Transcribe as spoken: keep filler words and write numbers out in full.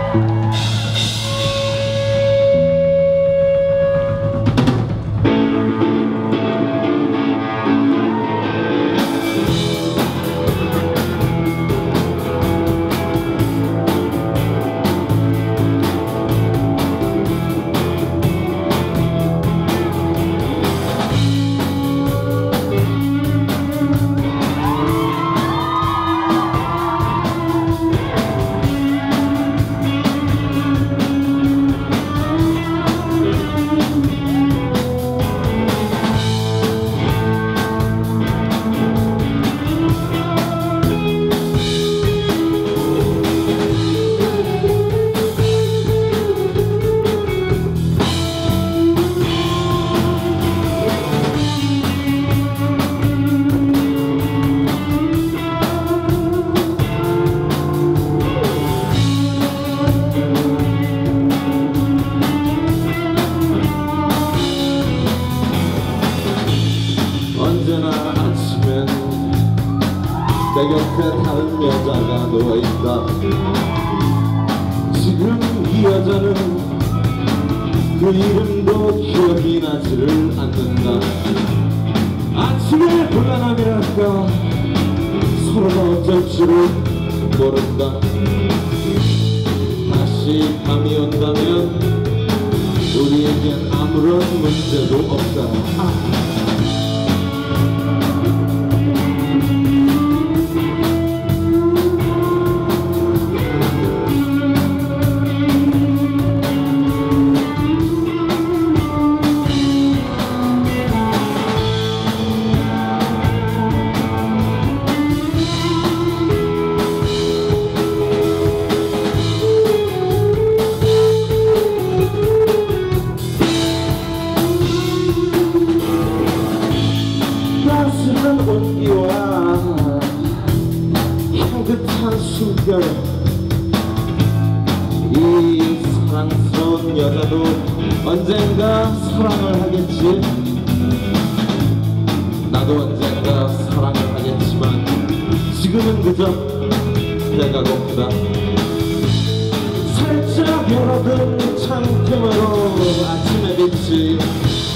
내 곁에 다른 여자가 누워있다. 지금 이 여자는 그 이름도 기억이 나지를 않는다. 아침의 불안함이랄까 서로가 어쩔 줄을 모른다. 다시 밤이 온다면 우리에겐 아무런 문제도 없다. 아. 따스한 온기와 향긋한 숨결, 이 사랑스러운 여자도 언젠가 사랑을 하겠지. 나도 언젠가 사랑을 하겠지만 지금은 그저 배가 고프다. 살짝 열어둔 창틈으로 아침의 빛이